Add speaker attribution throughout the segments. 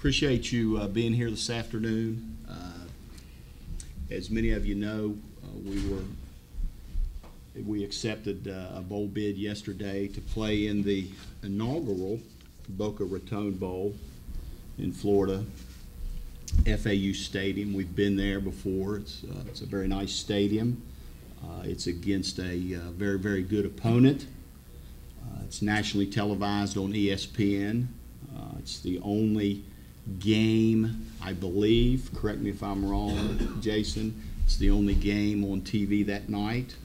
Speaker 1: Appreciate you being here this afternoon. As many of you know, we accepted a bowl bid yesterday to play in the inaugural Boca Raton Bowl in Florida, FAU Stadium. We've been there before. It's a very nice stadium. It's against a very, very good opponent. It's nationally televised on ESPN. It's the only game, I believe, correct me if I'm wrong, Jason, it's the only game on TV that night.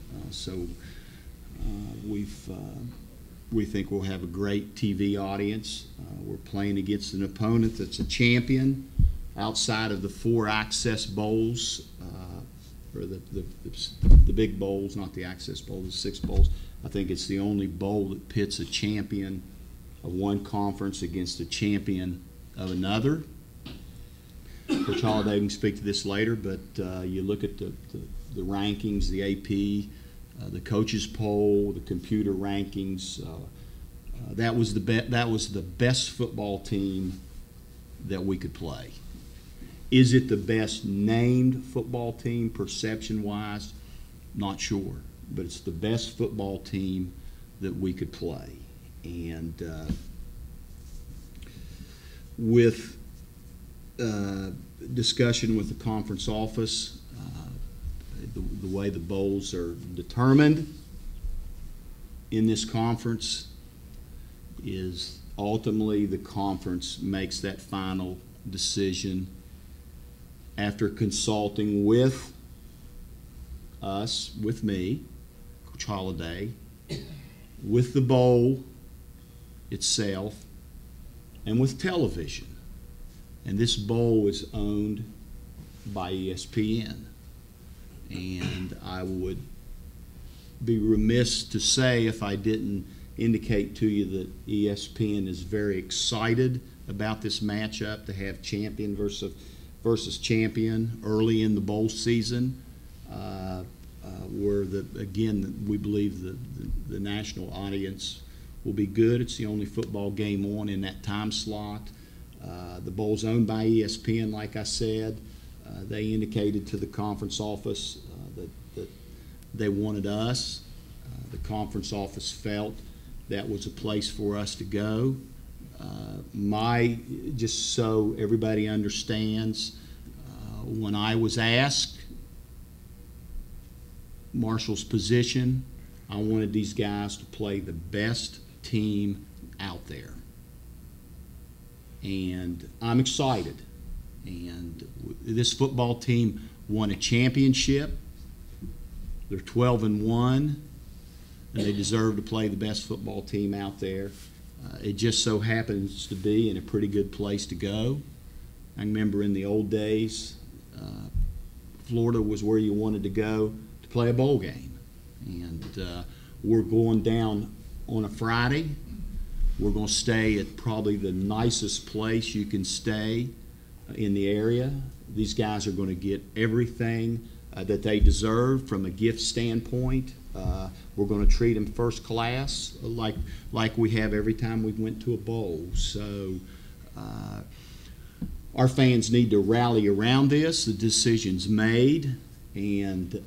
Speaker 1: We think we'll have a great TV audience. We're playing against an opponent that's a champion outside of the 4 Access Bowls, or the big bowls, not the Access Bowl, the 6 bowls. I think it's the only bowl that pits a champion of one conference against a champion of another. Coach Holliday can speak to this later, but you look at the rankings, the AP, the coaches poll, the computer rankings. That was the best football team that we could play. Is it the best named football team perception-wise? Not sure, but it's the best football team that we could play. And with discussion with the conference office, the way the bowls are determined in this conference is ultimately the conference makes that final decision after consulting with us, with me, Coach Holliday, with the bowl itself, and with television. And this bowl is owned by ESPN. And I would be remiss to say if I didn't indicate to you that ESPN is very excited about this matchup, to have champion versus champion early in the bowl season, where again we believe the national audience will be good. It's the only football game on in that time slot. The bowl's owned by ESPN, like I said. They indicated to the conference office that they wanted us. The conference office felt that was a place for us to go. Just so everybody understands, when I was asked Marshall's position, I wanted these guys to play the best team out there. And I'm excited. And this football team won a championship. They're 12-1, and they deserve to play the best football team out there. It just so happens to be in a pretty good place to go. I remember in the old days, Florida was where you wanted to go to play a bowl game. And we're going down on a Friday. We're going to stay at probably the nicest place you can stay in the area. These guys are going to get everything that they deserve from a gift standpoint. We're going to treat them first class like we have every time we went to a bowl. So our fans need to rally around this. The decision's made, and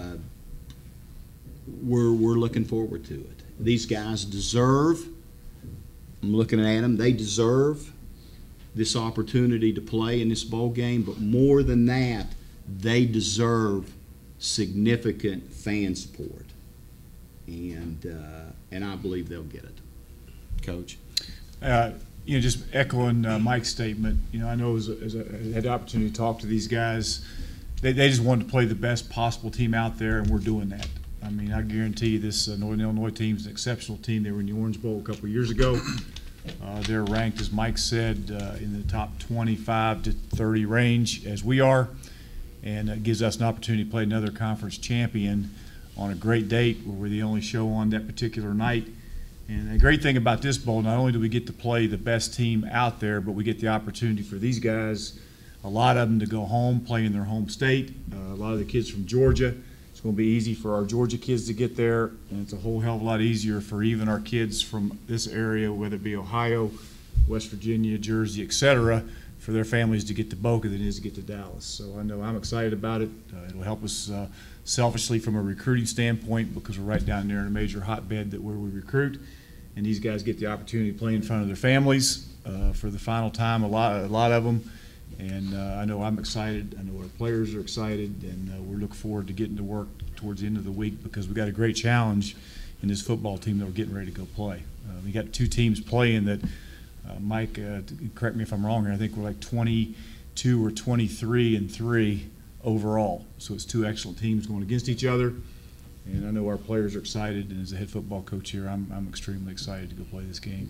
Speaker 1: we're looking forward to it. These guys deserve, I'm looking at them, they deserve this opportunity to play in this bowl game, but more than that, they deserve significant fan support, and I believe they'll get it. Coach?
Speaker 2: Just echoing Mike's statement, I know as I had the opportunity to talk to these guys, they just wanted to play the best possible team out there, and we're doing that. I mean, I guarantee you this Northern Illinois team is an exceptional team. They were in the Orange Bowl a couple of years ago. They're ranked, as Mike said, in the top 25 to 30 range, as we are, and it gives us an opportunity to play another conference champion on a great date where we're the only show on that particular night. And the great thing about this bowl, not only do we get to play the best team out there, but we get the opportunity for these guys, a lot of them, to go home, play in their home state. A lot of the kids from Georgia. It's going to be easy for our Georgia kids to get there, and it's a whole hell of a lot easier for even our kids from this area, whether it be Ohio, West Virginia, Jersey, etc., for their families to get to Boca than it is to get to Dallas. So I know I'm excited about it. It'll help us selfishly from a recruiting standpoint because we're right down there in a major hotbed where we recruit, and these guys get the opportunity to play in front of their families for the final time. A lot of them, and I know I'm excited. I know our players are excited, and we're looking forward to getting to work towards the end of the week because we got a great challenge in this football team that we're getting ready to go play. We got two teams playing that. Mike, correct me if I'm wrong here, I think we're like 22 or 23-3 overall. So it's two excellent teams going against each other. And I know our players are excited, and as a head football coach here, I'm extremely excited to go play this game.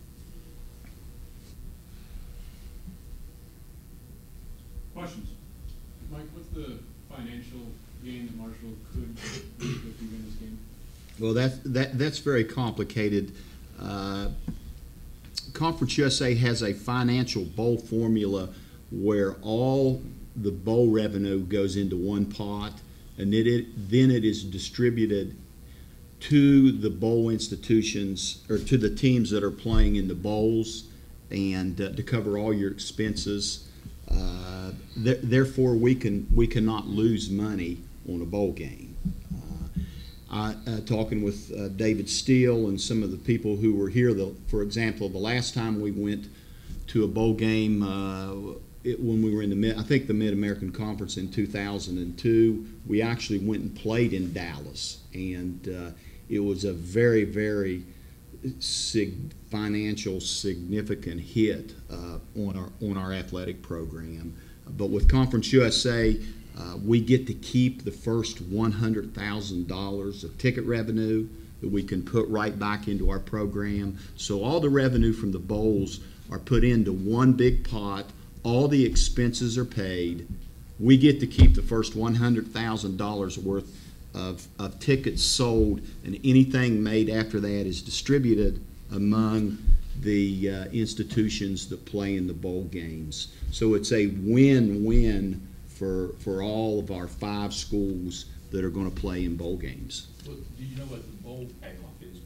Speaker 3: Questions? Mike, what's the financial gain that Marshall could make if you win this game?
Speaker 1: Well, that's very complicated. Conference USA has a financial bowl formula where all the bowl revenue goes into one pot, and then it is distributed to the bowl institutions or to the teams that are playing in the bowls, and to cover all your expenses. Therefore, we cannot lose money on a bowl game. Talking with David Steele and some of the people who were here, for example, the last time we went to a bowl game when we were in the Mid-American Conference in 2002, we actually went and played in Dallas, and it was a very, very financial significant hit on our athletic program. But with Conference USA, we get to keep the first $100,000 of ticket revenue that we can put right back into our program. So all the revenue from the bowls are put into one big pot. All the expenses are paid. We get to keep the first $100,000 worth of tickets sold, and anything made after that is distributed among the institutions that play in the bowl games. So it's a win-win for all of our 5 schools that are going to play in bowl games.
Speaker 4: Well, do you know what the bowl payoff is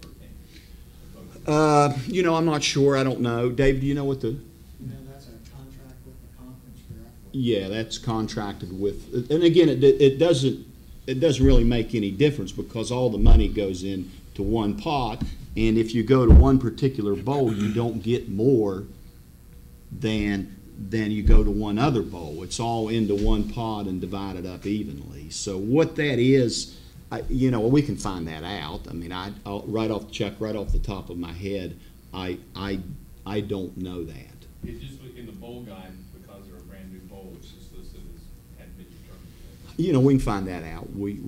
Speaker 4: per game?
Speaker 1: I'm not sure. I don't know. Dave, do you know what the?
Speaker 5: No, that's a contract with the conference directly.
Speaker 1: Yeah, that's contracted with. And again, it doesn't really make any difference because all the money goes into one pot. And if you go to one particular bowl, you don't get more than you go to one other bowl. It's all into one pot and divided up evenly. So what that is, we can find that out. I mean, I'll right off the top of my head, I don't know that.
Speaker 4: It's just in the bowl guide because they're a brand new bowl. It's just listed as hadn't been determined.
Speaker 1: We can find that out.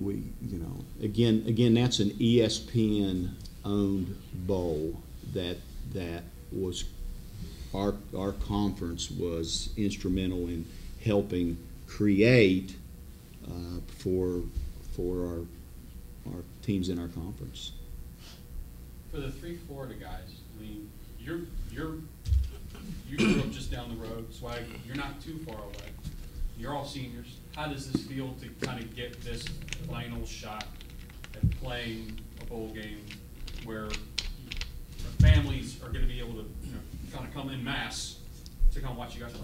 Speaker 1: Again, that's an ESPN owned bowl that was. Our conference was instrumental in helping create for our teams in our conference.
Speaker 6: For the 3 Florida guys, I mean, you grew up just down the road, Swag. You're not too far away. You're all seniors. How does this feel to kind of get this final shot at playing a bowl game where families are going to be able to, kind of come in mass to come watch you guys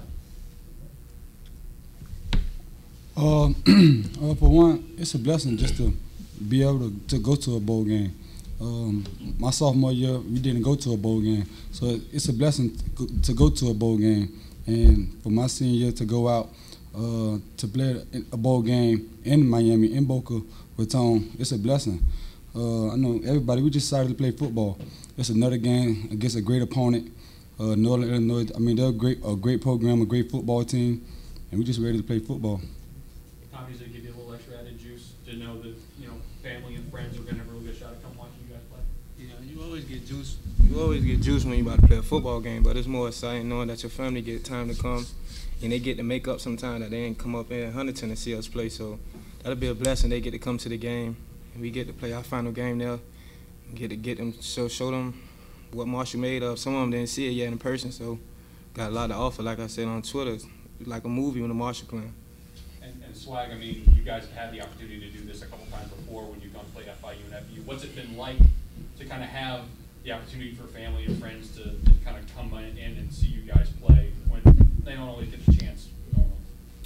Speaker 6: play?
Speaker 7: For one, it's a blessing just to be able to go to a bowl game. My sophomore year, we didn't go to a bowl game, so it's a blessing to go to a bowl game. And for my senior year to go out to play a bowl game in Miami, in Boca Raton, it's a blessing. I know everybody, we just decided to play football. It's another game against a great opponent. Northern Illinois, I mean, they're a great program, a great football team, and we're just ready to play football.
Speaker 6: Obviously, give you a little extra added juice to know that, family and friends are going to have a really good shot at come watching you guys play.
Speaker 8: You always get juice. You always get juice when you about to play a football game, but it's more exciting knowing that your family get time to come, and they get to make up some time that they didn't come up in Huntington to see us play. So that'll be a blessing. They get to come to the game, and we get to play our final game there. Get them show them what Marshall made of. Some of them didn't see it yet in person, so got a lot to offer. Like I said on Twitter, it's like a movie when the Marshall playing.
Speaker 6: And Swag, I mean, you guys have had the opportunity to do this a couple times before when you've gone to play FIU and FU. What's it been like to kind of have the opportunity for family and friends to kind of come in and see you guys play when they don't always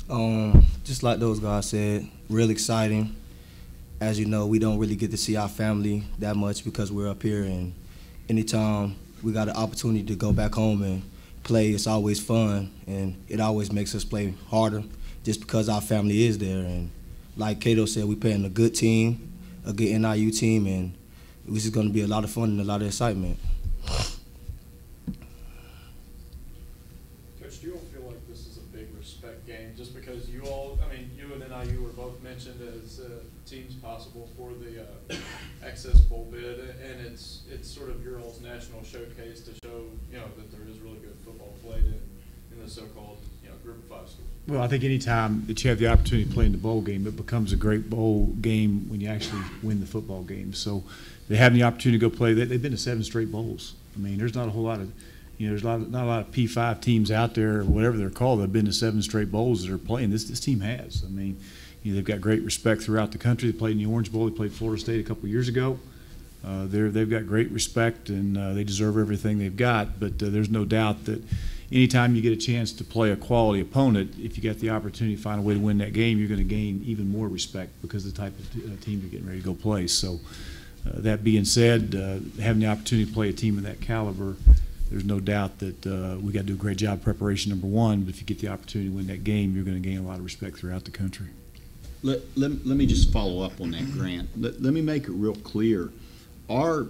Speaker 9: Just like those guys said, real exciting. As you know, we don't really get to see our family that much because we're up here, and anytime we got an opportunity to go back home and play, it's always fun, and it always makes us play harder just because our family is there. And like Cato said, we're playing a good team, a good NIU team, and this is going to be a lot of fun and a lot of excitement.
Speaker 10: Coach, do you all feel like this is a big respect game just because you all, I mean, you and NIU were both mentioned as teams possible for the Access Bowl bid, and it's sort of your all's national showcase to show, you know, that there is really good football played in the so-called, you know, Group of 5 schools?
Speaker 2: Well, I think any time that you have the opportunity to play in the bowl game, it becomes a great bowl game when you actually win the football game. So they have the opportunity to go play. They've been to 7 straight bowls. I mean, there's not a whole lot of, you know, there's not a lot of P5 teams out there, or whatever they're called, that have been to 7 straight bowls that are playing. This team has. I mean, you know, they've got great respect throughout the country. They played in the Orange Bowl. They played Florida State a couple of years ago. They've got great respect, and they deserve everything they've got. But there's no doubt that anytime you get a chance to play a quality opponent, if you get the opportunity to find a way to win that game, you're going to gain even more respect because of the type of team you're getting ready to go play. So that being said, having the opportunity to play a team of that caliber, there's no doubt that we got to do a great job of preparation, number one. But if you get the opportunity to win that game, you're going to gain a lot of respect throughout the country.
Speaker 1: Let me just follow up on that, Grant. Let me make it real clear. Our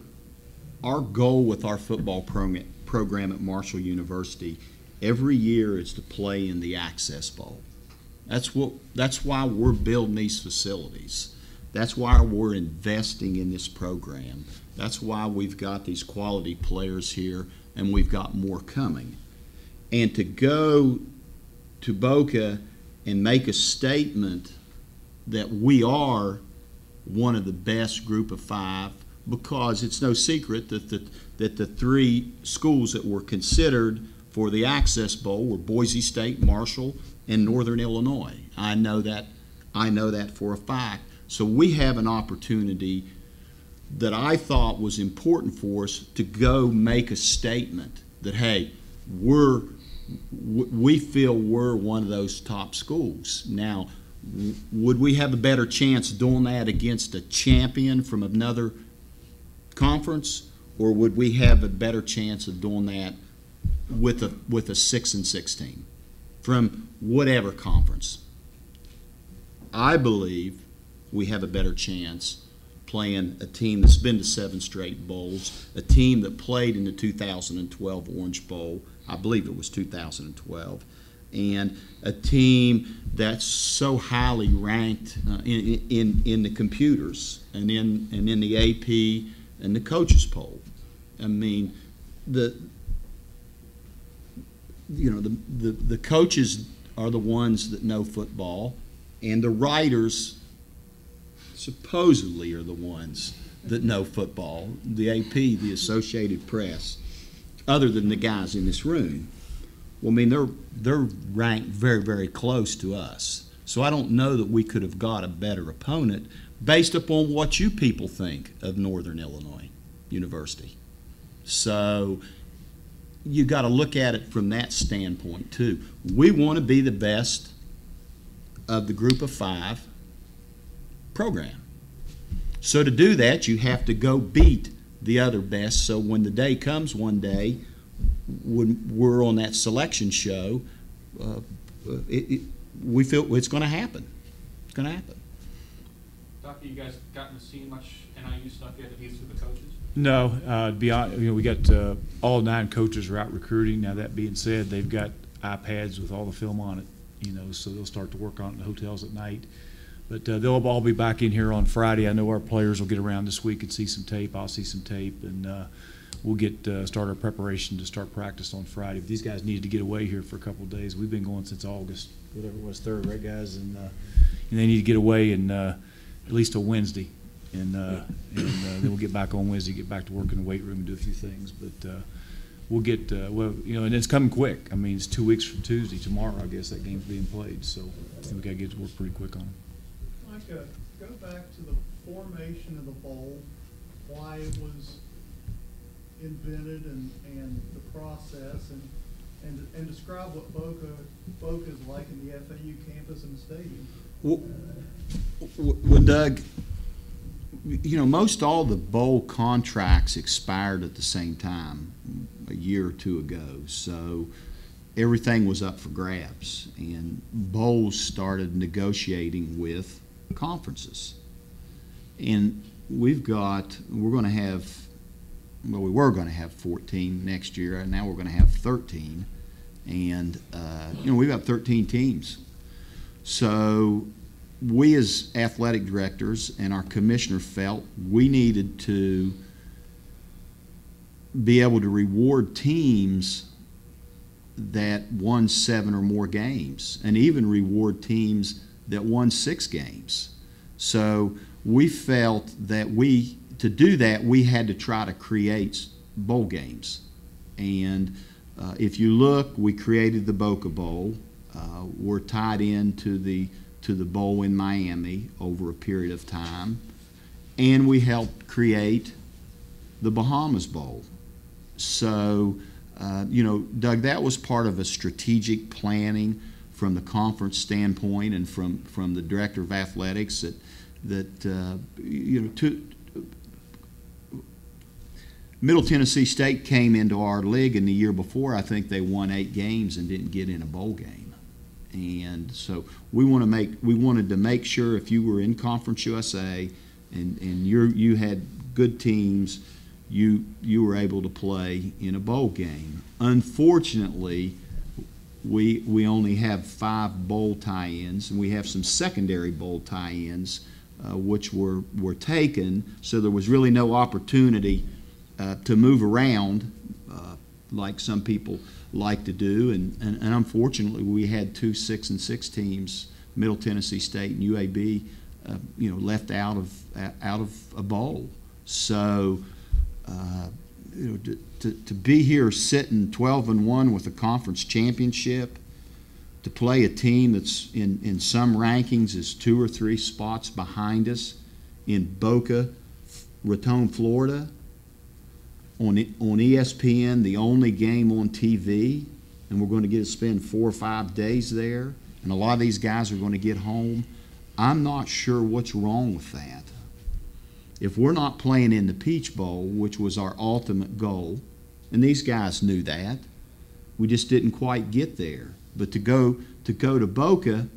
Speaker 1: goal with our football program at Marshall University every year is to play in the Access Bowl. That's why we're building these facilities. That's why we're investing in this program. That's why we've got these quality players here, and we've got more coming. And to go to Boca and make a statement that we are one of the best Group of 5, because it's no secret that the 3 schools that were considered for the Access Bowl were Boise State, Marshall, and Northern Illinois. I know that for a fact. So we have an opportunity that I thought was important for us to go make a statement that, hey, we feel we're one of those top schools. Now, would we have a better chance doing that against a champion from another conference, or would we have a better chance of doing that with a 6-6 team from whatever conference? I believe we have a better chance playing a team that's been to 7 straight bowls, a team that played in the 2012 Orange Bowl. I believe it was 2012. And a team that's so highly ranked in the computers and in the AP and the coaches poll. I mean, the coaches are the ones that know football, and the writers supposedly are the ones that know football. The AP, the Associated Press, other than the guys in this room. Well, I mean, they're ranked very, very close to us. So I don't know that we could have got a better opponent based upon what you people think of Northern Illinois University. So you got to look at it from that standpoint too. We want to be the best of the Group of 5 program. So to do that, you have to go beat the other best. So when the day comes one day, when we're on that selection show, we feel it's going to happen. It's going to happen.
Speaker 6: Doctor, you guys gotten to see much NIU stuff yet, at least with the coaches?
Speaker 2: No, to be honest, we got all 9 coaches are out recruiting. Now that being said, they've got iPads with all the film on it, so they'll start to work on it in the hotels at night. But they'll all be back in here on Friday. I know our players will get around this week and see some tape. I'll see some tape, and we'll start our preparation to start practice on Friday. But these guys needed to get away here for a couple of days. We've been going since August, whatever it was, 3rd, right, guys? And they need to get away and at least till Wednesday. And then we'll get back on Wednesday, get back to work in the weight room and do a few things. But we'll get, and it's coming quick. I mean, it's 2 weeks from Tuesday. Tomorrow, I guess, that game's being played. So I think we got to get to work pretty quick on it.
Speaker 11: Mike, go back to the formation of the bowl, why it was invented and the process, and describe what Boca Boca's like in the FAU campus and stadium?
Speaker 1: Well, Doug, you know, most all the bowl contracts expired at the same time a year or two ago, so everything was up for grabs, and bowls started negotiating with conferences. And we were going to have 14 next year, and now we're going to have 13. And, you know, we've got 13 teams. So we as athletic directors and our commissioner felt we needed to be able to reward teams that won 7 or more games, and even reward teams that won 6 games. So we felt that to do that, we had to try to create bowl games. And if you look, we created the Boca Bowl. We're tied into the bowl in Miami over a period of time, and we helped create the Bahamas Bowl. So, you know, Doug, that was part of a strategic planning from the conference standpoint and from the director of athletics that you know, Middle Tennessee State came into our league, and the year before, I think they won 8 games and didn't get in a bowl game. And so we wanted to make sure if you were in Conference USA and you had good teams, you were able to play in a bowl game. Unfortunately, we only have 5 bowl tie-ins, and we have some secondary bowl tie-ins which were taken, so there was really no opportunity to move around like some people like to do, and unfortunately we had 2 6-6 teams, Middle Tennessee State and UAB, you know, left out of a bowl. So you know, to be here sitting 12-1 with a conference championship, to play a team that's in some rankings is 2 or 3 spots behind us in Boca Raton, Florida, on ESPN, the only game on TV, and we're going to get to spend 4 or 5 days there, and a lot of these guys are going to get home. I'm not sure what's wrong with that. If we're not playing in the Peach Bowl, which was our ultimate goal, and these guys knew that, we just didn't quite get there. But to go to Boca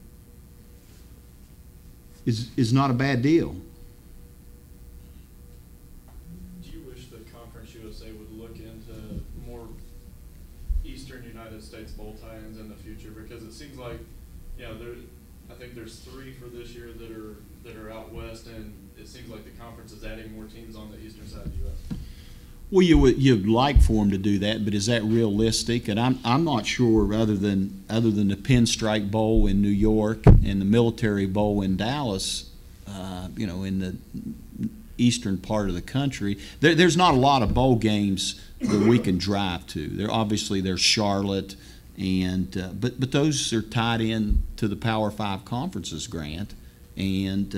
Speaker 1: is not a bad deal.
Speaker 10: Do you wish that Conference USA would look into more Eastern United States bowl tie-ins in the future? Because it seems like, you know, I think there's 3 for this year that are out west, and it seems like the conference is adding more teams on the eastern side of the U.S.
Speaker 1: Well, you'd like for them to do that, but is that realistic? And I'm not sure. Other than the Pinstripe Bowl in New York and the Military Bowl in Dallas, you know, in the eastern part of the country, there's not a lot of bowl games that we can drive to. There's Charlotte, and but those are tied in to the Power 5 conferences, Grant, and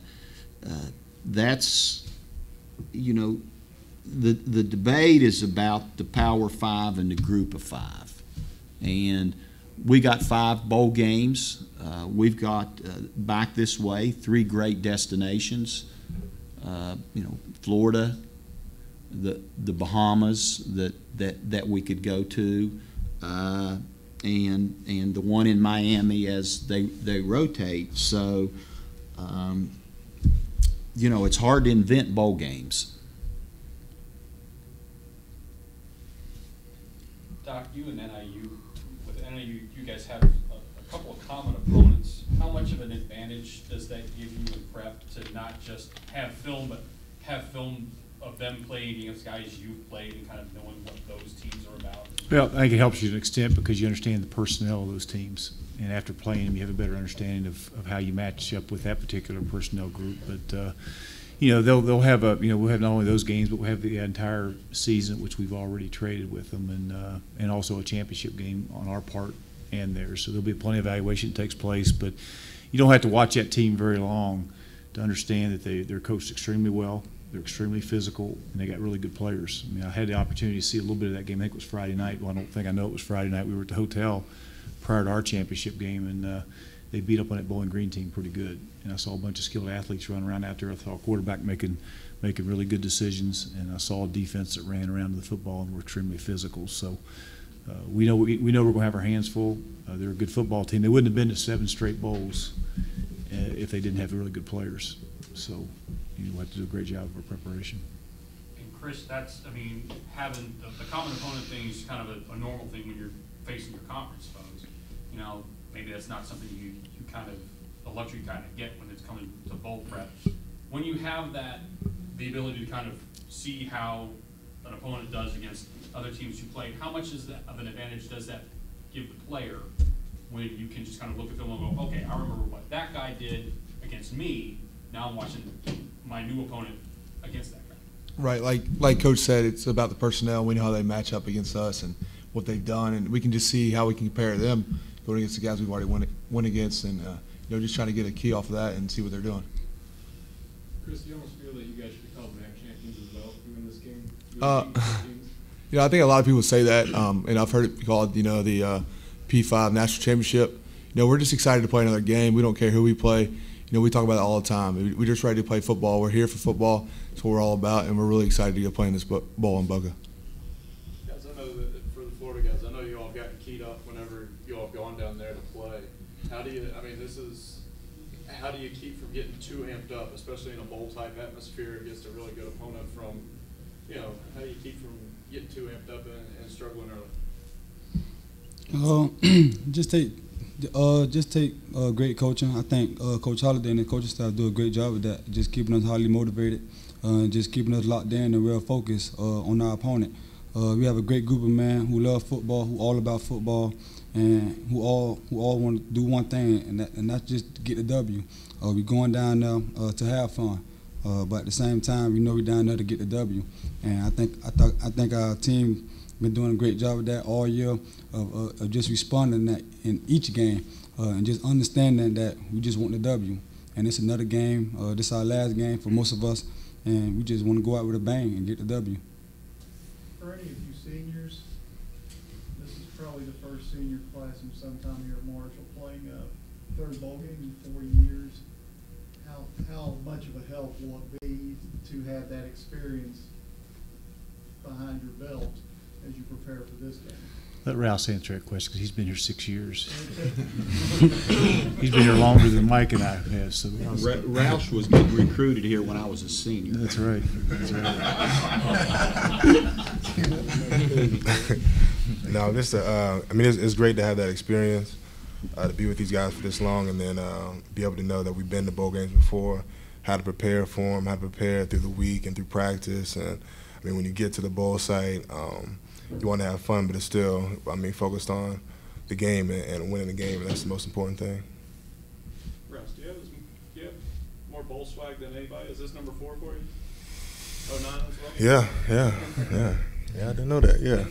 Speaker 1: that's, you know. The debate is about the Power 5 and the Group of 5, and we got 5 bowl games. We've got back this way 3 great destinations. You know, Florida, the Bahamas that we could go to, and the one in Miami as they rotate. So, you know, it's hard to invent bowl games.
Speaker 6: Doc, you and NIU, with NIU, you guys have a couple of common opponents. How much of an advantage does that give you in prep to not just have film, but have film of them playing against guys you've played and kind of knowing what those teams are about?
Speaker 2: Well, I think it helps you to an extent because you understand the personnel of those teams. And after playing them, you have a better understanding of how you match up with that particular personnel group. But, you know, they'll have we'll have not only those games, but we'll have the entire season, which we've already traded with them, and also a championship game on our part and theirs. So there'll be plenty of evaluation that takes place, but you don't have to watch that team very long to understand that they're coached extremely well. They're extremely physical, and they got really good players. I mean, I had the opportunity to see a little bit of that game. I think it was Friday night. Well, I don't think I know it was Friday night. We were at the hotel prior to our championship game, and they beat up on that Bowling Green team pretty good. And I saw a bunch of skilled athletes running around out there. I saw a quarterback making really good decisions, and I saw a defense that ran around the football and were extremely physical. So we know we're going to have our hands full. They're a good football team. They wouldn't have been to 7 straight bowls if they didn't have really good players. So we'll have to do a great job of our preparation.
Speaker 6: And Chris, that's, I mean, having the common opponent thing is kind of a normal thing when you're facing your conference foes. You know, maybe that's not something you kind of, a luxury you kind of get when it's coming to bowl prep. When you have that, the ability to kind of see how an opponent does against other teams you played, how much of an advantage does that give the player when you can just kind of look at them and go, okay, I remember what that guy did against me, now I'm watching my new opponent against that guy.
Speaker 12: Right, like Coach said, it's about the personnel. We know how they match up against us and what they've done, and we can just see how we can compare them going against the guys we've already won against, and just trying to get a key off of that and see what they're doing.
Speaker 3: Chris, do you almost feel that you guys should be called MAC champions as well if you win this game?
Speaker 12: I think a lot of people say that, and I've heard it called, the P5 National Championship. We're just excited to play another game. We don't care who we play. We talk about it all the time. We're just ready to play football. We're here for football. That's what we're all about, and we're really excited to go play in this bowl in Boca.
Speaker 10: Guys, I know that for the Florida guys, I know you all have gotten keyed up whenever you all have gone down there to play. How do you keep from getting too amped up, especially in a bowl-type atmosphere against a really good opponent from, how do you keep from getting too amped up and struggling early?
Speaker 7: Just take great coaching. I think Coach Holliday and the coaching staff do a great job with that, just keeping us highly motivated, just keeping us locked in and real focused on our opponent. We have a great group of men who love football, who all about football, and who all want to do one thing, and that's just to get the W. We're going down there to have fun, but at the same time, we're down there to get the W. And I think our team been doing a great job of that all year, of just responding that in each game, and just understanding that we just want the W. And it's another game. This is our last game for most of us, and we just want to go out with a bang and get the W.
Speaker 11: For any of you seniors, this is probably the first senior class in some time here at Marshall playing a third bowl game in 4 years. How much of a help will it be to have that experience behind your belt as you prepare for this game?
Speaker 2: Let Rouse answer that question because he's been here 6 years. He's been here longer than Mike and I have. So
Speaker 1: Roush was getting recruited here when I was a senior.
Speaker 2: That's right. That's right.
Speaker 13: No, it's great to have that experience, to be with these guys for this long, and then be able to know that we've been to bowl games before, how to prepare for them, how to prepare through the week and through practice. And when you get to the bowl site, you want to have fun, but it's still, focused on the game and winning the game, and that's the most important thing.
Speaker 10: Russ, do you have more bowl swag than anybody? Is this number 4 for you? 09 as well?
Speaker 13: Yeah, I didn't know that, yeah.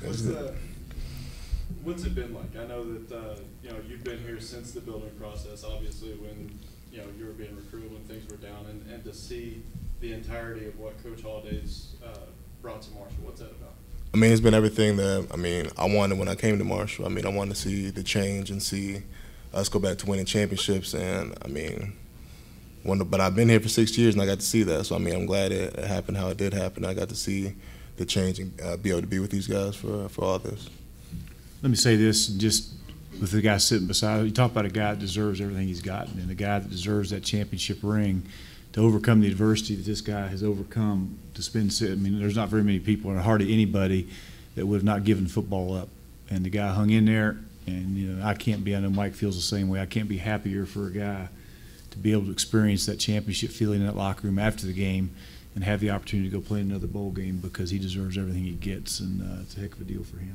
Speaker 10: What's it been like? I know that, you've been here since the building process, obviously, when, you were being recruited, when things were down, and to see the entirety of what Coach Holliday's brought to Marshall. What's that about?
Speaker 13: It's been everything that, I wanted when I came to Marshall. I wanted to see the change and see us go back to winning championships. And, but I've been here for 6 years, and I got to see that. So, I'm glad it happened how it did happen. I got to see the change and be able to be with these guys for all this.
Speaker 2: Let me say this, just with the guy sitting beside you, talk about a guy that deserves everything he's gotten, and a guy that deserves that championship ring, to overcome the adversity that this guy has overcome, to spend, there's not very many people, or hardly anybody, that would have not given football up. And the guy hung in there, and I know Mike feels the same way. I can't be happier for a guy to be able to experience that championship feeling in that locker room after the game and have the opportunity to go play another bowl game, because he deserves everything he gets, and it's a heck of a deal for him.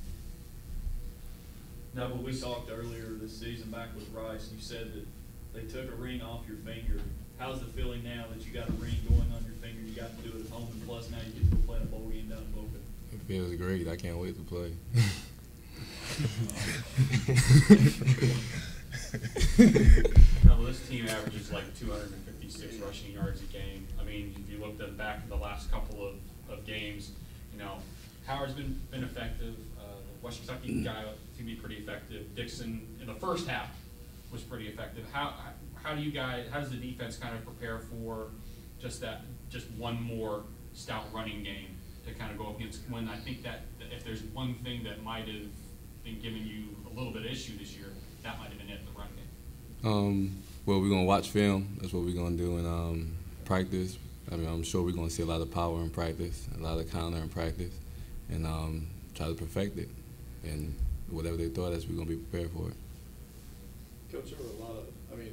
Speaker 4: Now, when we talked earlier this season back with Rice, you said that they took a ring off your finger. How's the feeling now that you got a ring going on your finger? You got to do it at home, and plus now you get to play in a bowl game down in Boca.
Speaker 13: It feels great. I can't wait to play.
Speaker 6: Now, this team averages like 256 rushing yards a game. If you look back at the last couple of games, Howard's been effective. The West Kentucky guy to be pretty effective. Dixon in the first half was pretty effective. How does the defense kind of prepare for just one more stout running game to kind of go up against, when I think that if there's one thing that might have been giving you a little bit of issue this year, that might have been it, the run game?
Speaker 14: Well, we're going to watch film. That's what we're going to do in practice. I mean, I'm sure we're going to see a lot of power in practice, a lot of counter in practice, and try to perfect it. And whatever they throw at us, we're going to be prepared for it.
Speaker 10: Coach, there were a lot of,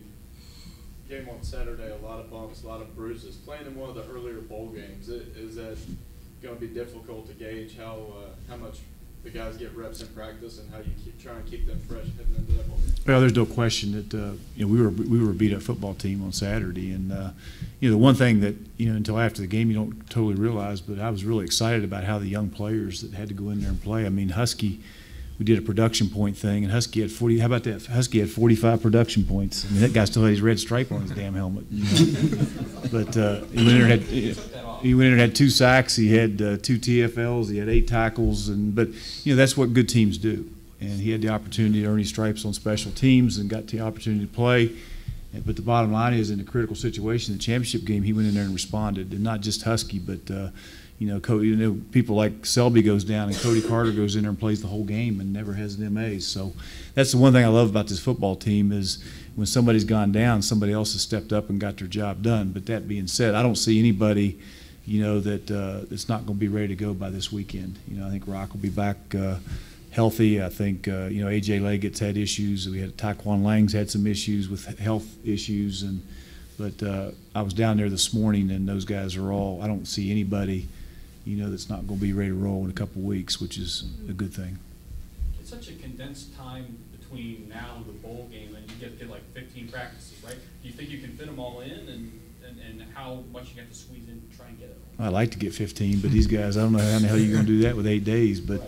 Speaker 10: game on Saturday, a lot of bumps, a lot of bruises. Playing in one of the earlier bowl games, is that going to be difficult to gauge how much the guys get reps in practice and how you try and keep them fresh heading into that bowl game?
Speaker 2: Well, there's no question that we were a beat-up football team on Saturday, and the one thing that until after the game you don't totally realize, but I was really excited about how the young players that had to go in there and play. I mean, Husky, we did a production point thing, and Husky had 40. How about that? Husky had 45 production points. I mean, that guy still had his red stripe on his damn helmet. But he went in there and had 2 sacks. He had 2 TFLs. He had 8 tackles. But that's what good teams do. And he had the opportunity to earn his stripes on special teams and got the opportunity to play. But the bottom line is, in a critical situation, the championship game, he went in there and responded. And not just Husky, but people like Selby goes down and Cody Carter goes in there and plays the whole game and never has an MA. So that's the one thing I love about this football team is when somebody's gone down, somebody else has stepped up and got their job done. But that being said, I don't see anybody, that's not going to be ready to go by this weekend. I think Rock will be back healthy. I think AJ Leggett's had issues. We had Taekwon Lang's had some issues with health issues, but I was down there this morning and those guys are all. I don't see anybody that's not going to be ready to roll in a couple of weeks, which is a good thing.
Speaker 6: It's such a condensed time between now and the bowl game, and you get like 15 practices, right? Do you think you can fit them all in, and how much you have to squeeze in to try and get it all?
Speaker 2: I'd like to get 15, but these guys, I don't know how the hell you're going to do that with 8 days. But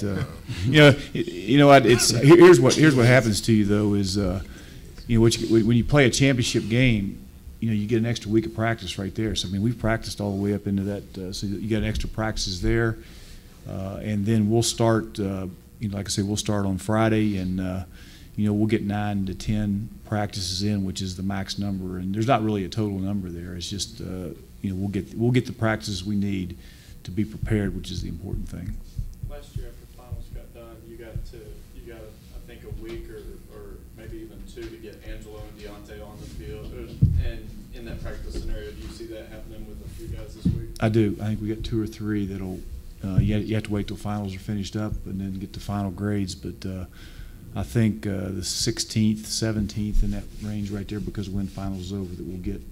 Speaker 2: here's what happens to you though is when you play a championship game. You get an extra week of practice right there. So, we've practiced all the way up into that. So you got an extra practices there. And then we'll start, like I say, we'll start on Friday and, we'll get 9 to 10 practices in, which is the max number. And there's not really a total number there. It's just, we'll get the practices we need to be prepared, which is the important thing.
Speaker 10: Last year after finals got done, you got I think a week or maybe even 2 to get Angelo and Deontay on the field. And in that practice scenario, do you see that happening with a few guys this week?
Speaker 2: I do. I think we got 2 or 3 that'll. You have to wait till finals are finished up and then get the final grades. But I think the 16th, 17th in that range right there, because when finals is over, that we'll get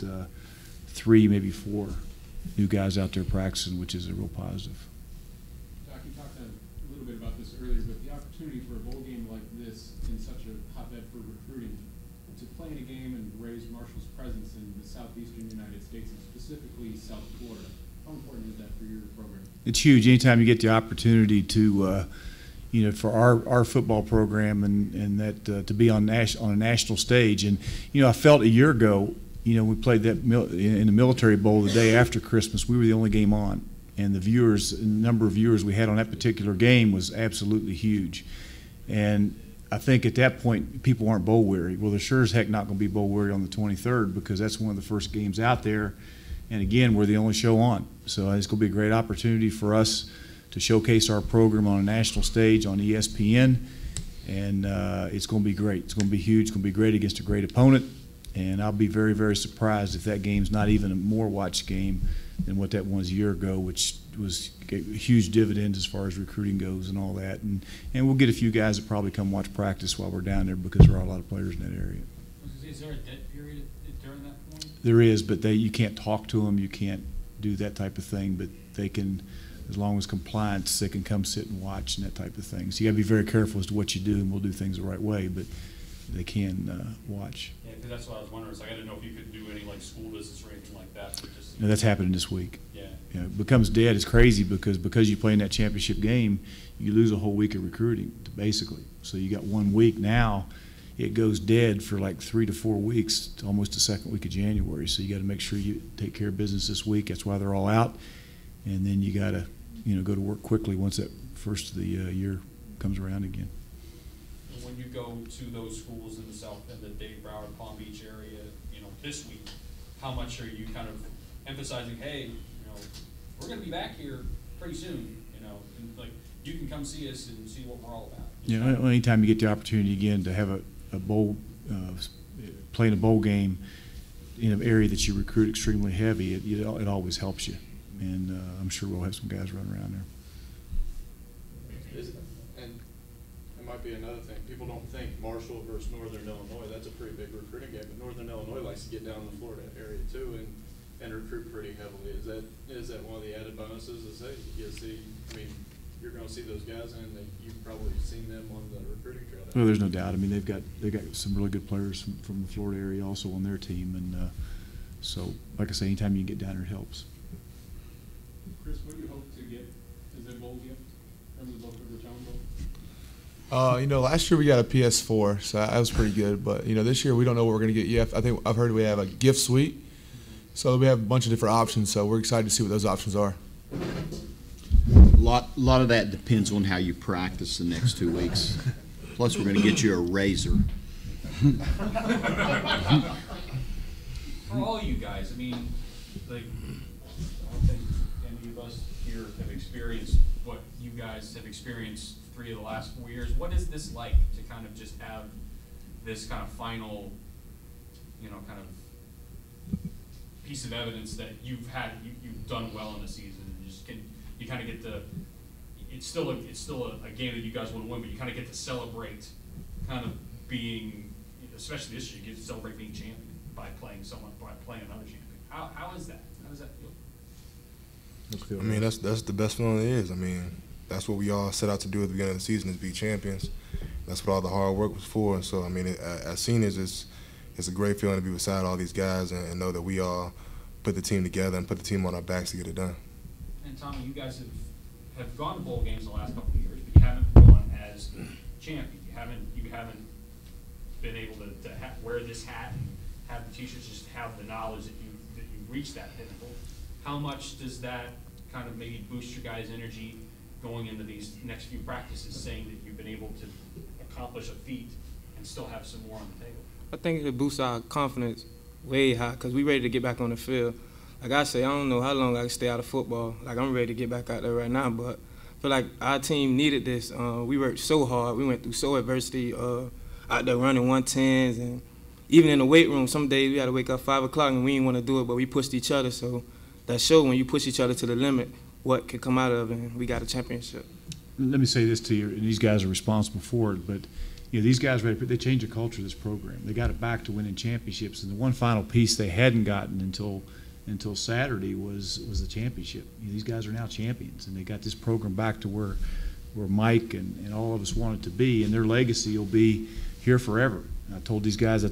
Speaker 2: 3, maybe 4 new guys out there practicing, which is a real positive.
Speaker 3: Doc, you talked a little bit about this earlier, but the opportunity for a bowl game like this in such a hotbed for recruiting, to play in a game and raise Marshall's presence in the southeastern United States and specifically South Florida, how important is that for your program? It's
Speaker 2: huge. Anytime you get the opportunity to, for our football program and that to be on a national stage. And, I felt a year ago, we played that in the Military Bowl the day after Christmas. We were the only game on. And the number of viewers we had on that particular game was absolutely huge. And I think at that point, people aren't bowl weary. Well, they're sure as heck not going to be bowl weary on the 23rd because that's one of the first games out there. And again, we're the only show on. So it's going to be a great opportunity for us to showcase our program on a national stage on ESPN. And it's going to be great. It's going to be huge. It's going to be great against a great opponent. And I'll be very, very surprised if that game's not even a more watched game than what that was a year ago, which gave huge dividends as far as recruiting goes and all that. And we'll get a few guys that probably come watch practice while we're down there because there are a lot of players in that area.
Speaker 6: Is there a dead period during that point?
Speaker 2: There is, but you can't talk to them. You can't do that type of thing. But they can, as long as compliance, they can come sit and watch and that type of thing. So you got to be very careful as to what you do, and we'll do things the right way. But they can watch.
Speaker 6: Yeah, because that's what I was wondering. So I didn't know if you could do any school visits or anything like that.
Speaker 2: No, that's happening this week.
Speaker 6: Yeah.
Speaker 2: It becomes dead. It's crazy because you play in that championship game, you lose a whole week of recruiting, basically. So you got 1 week now. It goes dead for like 3 to 4 weeks, to almost the second week of January. So you got to make sure you take care of business this week. That's why they're all out. And then you got to, go to work quickly once that first of the year comes around again.
Speaker 6: When you go to those schools in the South, in the Dade, Broward, Palm Beach area, this week, how much are you kind of emphasizing, hey, we're going to be back here pretty soon, and like you can come see us and see what we're all about.
Speaker 2: Anytime you get the opportunity again to have a bowl, playing a bowl game in an area that you recruit extremely heavy, it always helps you, and I'm sure we'll have some guys running around there.
Speaker 10: And it might be another thing. People don't think Marshall versus Northern Illinois. That's a pretty big recruiting game. But Northern Illinois likes to get down in the Florida area too and recruit pretty heavily. Is that one of the added bonuses? Is that you see? I mean, you're going to see those guys, and you've probably seen them on the recruiting trail.
Speaker 2: Well, there's no doubt. I mean, they've got some really good players from the Florida area also on their team, and so like I say, anytime you can get down there, it helps.
Speaker 3: Chris, what do you hope to get as a bowl gift from the Boca Raton Bowl?
Speaker 12: Last year we got a PS4, so that was pretty good. But this year we don't know what we're going to get yet. I think I've heard we have a gift suite, so we have a bunch of different options. So we're excited to see what those options are.
Speaker 1: A lot of that depends on how you practice the next 2 weeks. Plus, we're going to get you a razor.
Speaker 6: For all you guys, I mean, like, I don't think any of us here have experienced what you guys have experienced 3 of the last 4 years. What is this like to kind of just have this kind of final, kind of piece of evidence that you've done well in the season, and you kind of get to, it's still a game that you guys want to win, but you kind of get to celebrate kind of being, especially this year, you get to celebrate being champion by playing another champion. How is that? How does that feel?
Speaker 13: I mean, that's the best feeling it is. I mean, that's what we all set out to do at the beginning of the season, is be champions. That's what all the hard work was for. So, I mean, as seniors, it's a great feeling to be beside all these guys and know that we all put the team together and put the team on our backs to get it done.
Speaker 6: And Tommy, you guys have gone to bowl games the last couple of years, but you haven't gone as champion. You haven't been able to wear this hat and have the T-shirts, just have the knowledge that you've reached that pinnacle. How much does that kind of maybe boost your guys' energy going into these next few practices, saying that you've been able to accomplish a feat and still have some more on the table?
Speaker 8: I think it boosts our confidence way high because we ready to get back on the field. Like I say, I don't know how long I can stay out of football. Like, I'm ready to get back out there right now, but I feel like our team needed this. We worked so hard. We went through so adversity out there running 110s, and even in the weight room, some days we had to wake up 5 o'clock and we didn't want to do it, but we pushed each other. So that showed when you push each other to the limit what could come out of it, and we got a championship.
Speaker 2: Let me say this to you, and these guys are responsible for it, but these guys, they changed the culture of this program. They got it back to winning championships, and the one final piece they hadn't gotten until Saturday was the championship. These guys are now champions, and they got this program back to where Mike and all of us want it to be, and their legacy will be here forever. I told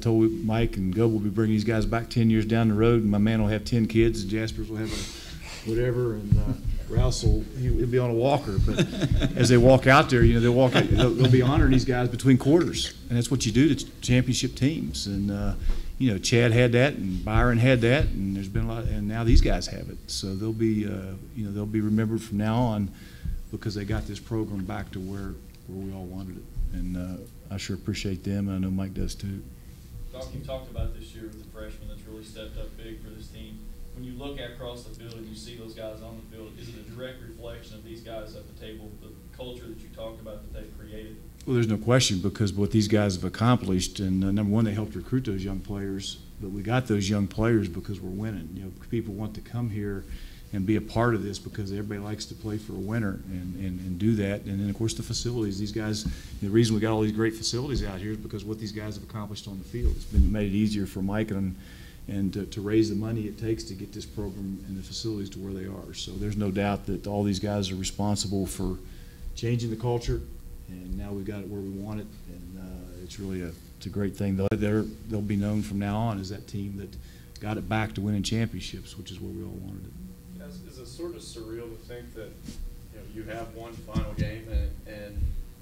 Speaker 2: Mike and Gob will be bringing these guys back 10 years down the road, and my man will have 10 kids, and Jaspers will have whatever, and Rouse he'll be on a walker. But as they walk out there, they'll be honoring these guys between quarters, and that's what you do to championship teams. And Chad had that, and Byron had that, and there's been a lot, and now these guys have it. So they'll be remembered from now on because they got this program back to where we all wanted it. And I sure appreciate them, and I know Mike does too.
Speaker 4: Doc, you talked about this year with the freshman that's really stepped up big for this team. When you look across the field and you see those guys on the field, is it a direct reflection of these guys at the table, the culture that you talked about that they've created?
Speaker 2: Well, there's no question, because what these guys have accomplished, and number one, they helped recruit those young players, but we got those young players because we're winning. People want to come here and be a part of this because everybody likes to play for a winner and do that. And then, of course, the facilities. These guys, the reason we got all these great facilities out here is because what these guys have accomplished on the field. It's made it easier for Mike and to raise the money it takes to get this program and the facilities to where they are. So there's no doubt that all these guys are responsible for changing the culture, and now we've got it where we want it, and it's really it's a great thing. They'll be known from now on as that team that got it back to winning championships, which is where we all wanted it.
Speaker 10: Is it sort of surreal to think that you have one final game and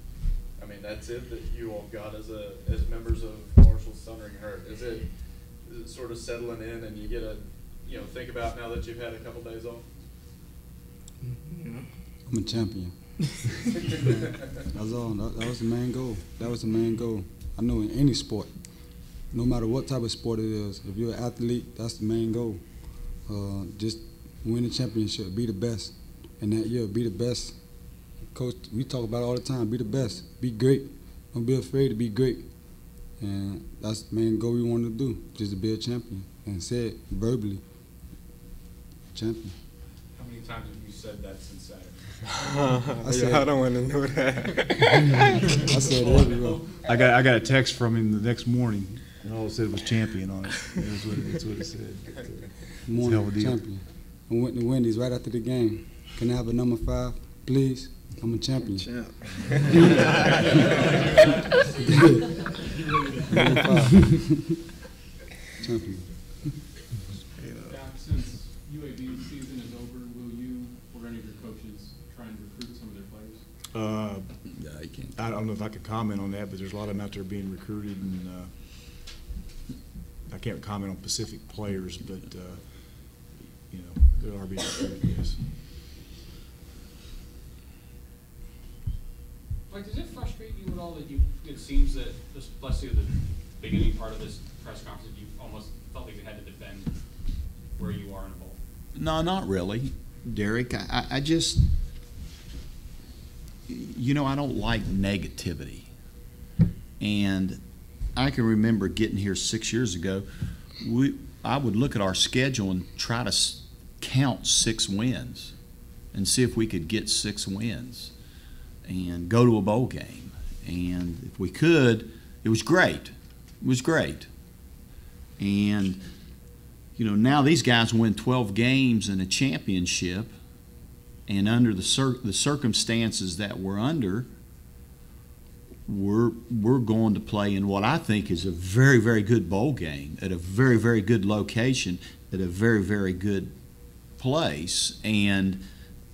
Speaker 10: I mean that's it that you all got as members of Marshall's Thundering Herd? Is it sort of settling in and you get to think about now that you've had a couple days off?
Speaker 7: I'm a champion. That's all. That was the main goal. That was the main goal. I know in any sport, no matter what type of sport it is, if you're an athlete, that's the main goal. Just win the championship, be the best. And that year, be the best. Coach, we talk about it all the time, be the best, be great. Don't be afraid to be great. And that's the main goal we wanted to do, just to be a champion. And say it verbally, champion.
Speaker 6: How many times have you said that since Saturday?
Speaker 8: I don't want to know that.
Speaker 7: I said it everywhere.
Speaker 2: I got a text from him the next morning, and all it said was champion on it. That's what it said.
Speaker 7: Morning,
Speaker 2: Hell of a deal.
Speaker 7: champion. I went to Wendy's right after the game. Can I have a number 5, please? I'm a champion. Number 5. Champion.
Speaker 3: Doc, since UAB season is over, will you or any of your coaches try and recruit some of their players?
Speaker 1: Yeah, you can't.
Speaker 2: I don't know if I could comment on that, but there's a lot of them out there being recruited, and I can't comment on specific players, but they are being recruited. Yes.
Speaker 6: Like, does it frustrate you at all that it seems that, especially at the beginning part of this press conference, you almost felt like you had to defend where you are in a bowl?
Speaker 1: No, not really, Derek. I just, I don't like negativity. And I can remember getting here 6 years ago. I would look at our schedule and try to count 6 wins and see if we could get 6 wins and go to a bowl game. And if we could, it was great. It was great. And, now these guys win 12 games in a championship, and under the circumstances that we're under, we're going to play in what I think is a very, very good bowl game at a very, very good location at a very, very good place. And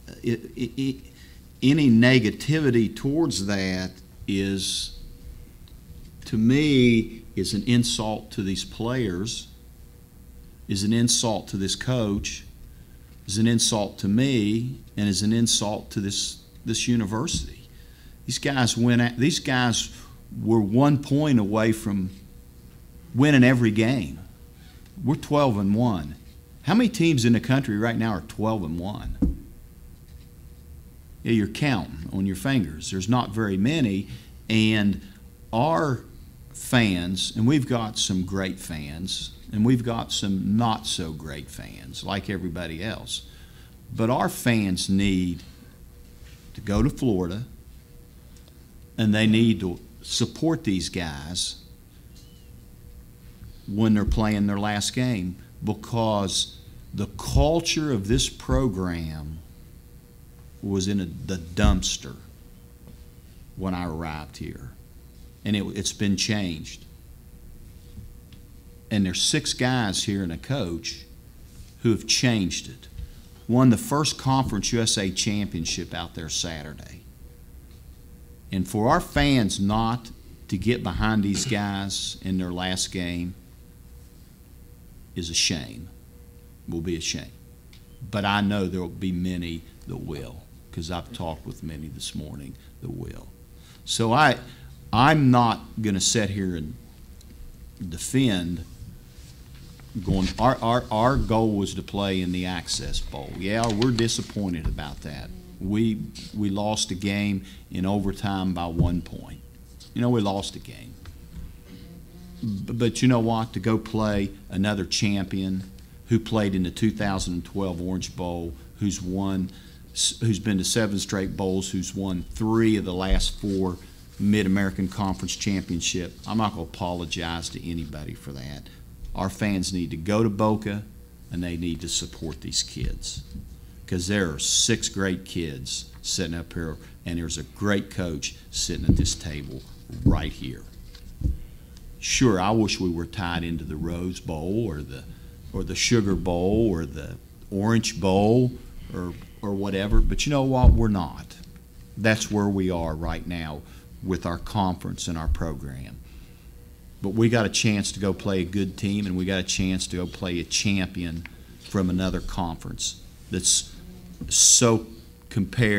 Speaker 1: any negativity towards that is, to me, is an insult to these players, is an insult to this coach, is an insult to me, and is an insult to this university. These guys were 1 point away from winning every game. We're 12-1. How many teams in the country right now are 12-1? Yeah, you're counting on your fingers. There's not very many, and our fans, and we've got some great fans, and we've got some not so great fans, like everybody else. But our fans need to go to Florida, and they need to support these guys when they're playing their last game, because the culture of this program was in the dumpster when I arrived here. And it's been changed. And there's 6 guys here and a coach who have changed it. Won the first Conference USA championship out there Saturday. And for our fans not to get behind these guys in their last game is a shame. Will be a shame. But I know there will be many that will, because I've talked with many this morning that will. So I'm not going to sit here and defend going. Our goal was to play in the Access Bowl. Yeah, we're disappointed about that. We lost a game in overtime by 1 point. We lost a game. But you know what? To go play another champion who played in the 2012 Orange Bowl, who's been to 7 straight bowls, who's won 3 of the last 4 Mid-American Conference championship. I'm not going to apologize to anybody for that. Our fans need to go to Boca, and they need to support these kids, because there are 6 great kids sitting up here, and there's a great coach sitting at this table right here. Sure, I wish we were tied into the Rose Bowl or the Sugar Bowl or the Orange Bowl or whatever, but you know what? We're not. That's where we are right now with our conference and our program. But we got a chance to go play a good team, and we got a chance to go play a champion from another conference that's so compared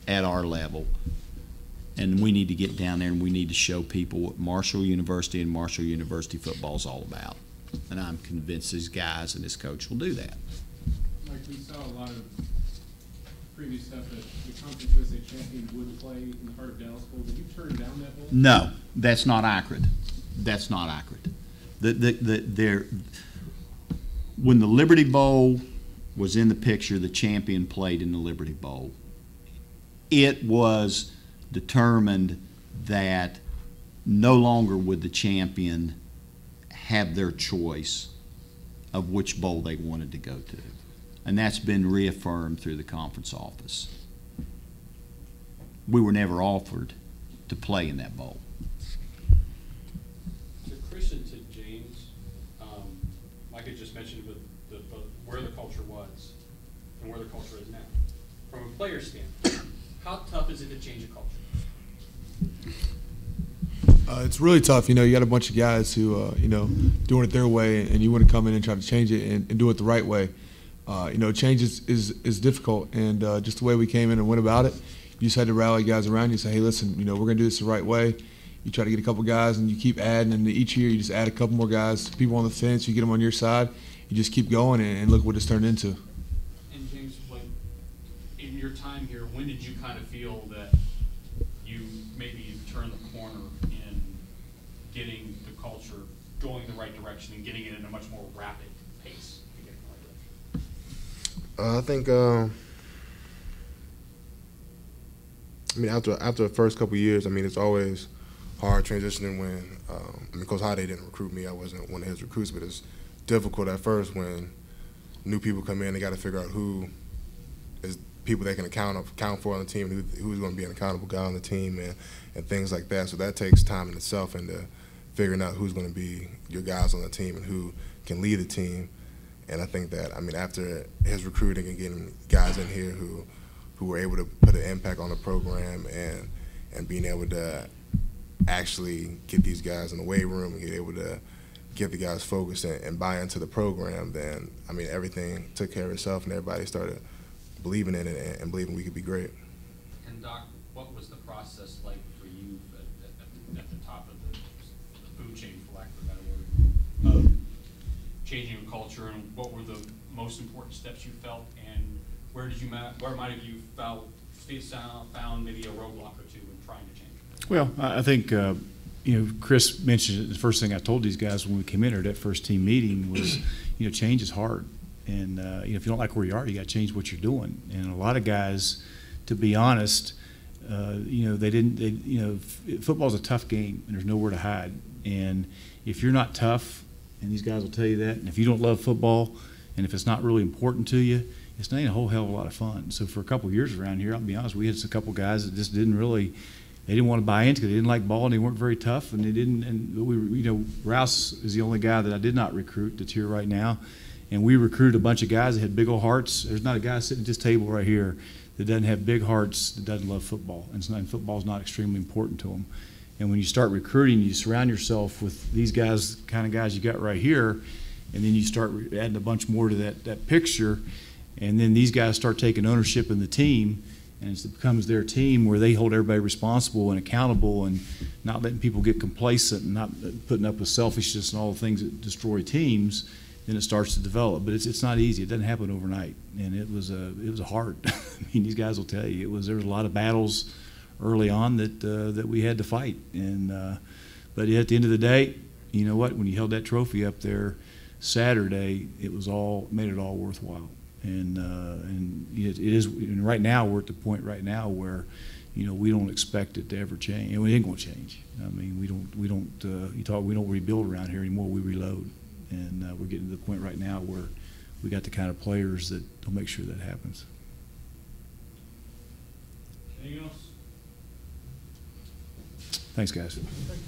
Speaker 1: at our level. And we need to get down there and we need to show people what Marshall University and Marshall University football is all about. And I'm convinced these guys and this coach will do that.
Speaker 3: Mike, we saw a lot of previous stuff that the Conference USA champion would play in the heart of Dallas Bowl. Did you turn down that bowl?
Speaker 1: No, that's not accurate. That's not accurate. When the Liberty Bowl was in the picture, the champion played in the Liberty Bowl. It was determined that no longer would the champion have their choice of which bowl they wanted to go to. And that's been reaffirmed through the conference office. We were never offered to play in that bowl.
Speaker 6: To Chris and to James, like I just mentioned with where the culture was and where the culture is now. From a player standpoint, how tough is it to change a culture?
Speaker 12: It's really tough. You know, you got a bunch of guys who, doing it their way, and you want to come in and try to change it and do it the right way. Change is difficult, and just the way we came in and went about it, you just had to rally guys around you and say, hey, listen, we're going to do this the right way. You try to get a couple guys, and you keep adding, and each year you just add a couple more guys, people on the fence, you get them on your side, you just keep going, and look what it's turned into.
Speaker 6: And James, in your time here, when did you kind of feel that you maybe turned the corner in getting the culture going the right direction and getting it in a much more rapid pace to get in the right direction?
Speaker 13: I think, after the first couple of years, it's always hard transitioning when, Coach Holliday didn't recruit me. I wasn't one of his recruits, but it's difficult at first when new people come in. They got to figure out who is people they can account for on the team, who's going to be an accountable guy on the team, and things like that. So that takes time in itself, and figuring out who's going to be your guys on the team and who can lead the team. And I think that, after his recruiting and getting guys in here who were able to put an impact on the program and being able to actually get these guys in the weight room and get able to get the guys focused and buy into the program, then, everything took care of itself and everybody started believing in it and believing we could be great.
Speaker 6: And Doc, what was the process like for you at the top of the food chain, for lack of a better word, of changing a culture, and what were the most important steps you felt, and where might have you found maybe a roadblock or two in trying to change it?
Speaker 2: Well, I think, Chris mentioned it. The first thing I told these guys when we came in at that first team meeting was, change is hard. And, if you don't like where you are, you got to change what you're doing. And a lot of guys, to be honest, football's a tough game, and there's nowhere to hide. And if you're not tough, and these guys will tell you that, and if you don't love football, and if it's not really important to you, it's not a whole hell of a lot of fun. So for a couple of years around here, I'll be honest, we had a couple of guys that just didn't want to buy into it. They didn't like ball, and they weren't very tough, and they didn't. And Rouse is the only guy that I did not recruit that's here right now. And we recruited a bunch of guys that had big old hearts. There's not a guy sitting at this table right here that doesn't have big hearts, that doesn't love football. And football's not extremely important to them. And when you start recruiting, you surround yourself with these guys, kind of guys you got right here, and then you start adding a bunch more to that picture. And then these guys start taking ownership in the team, and it becomes their team where they hold everybody responsible and accountable and not letting people get complacent and not putting up with selfishness and all the things that destroy teams. Then it starts to develop, but it's not easy. It doesn't happen overnight, and it was hard. These guys will tell you there was a lot of battles early on that we had to fight, and but at the end of the day, you know what? When you held that trophy up there Saturday, it made it all worthwhile, and it is. And right now, we're at the point right now where, we don't expect it to ever change, and we ain't going to change. We don't rebuild around here anymore. We reload. And we're getting to the point right now where we got the kind of players that will make sure that happens.
Speaker 6: Anything else?
Speaker 2: Thanks, guys.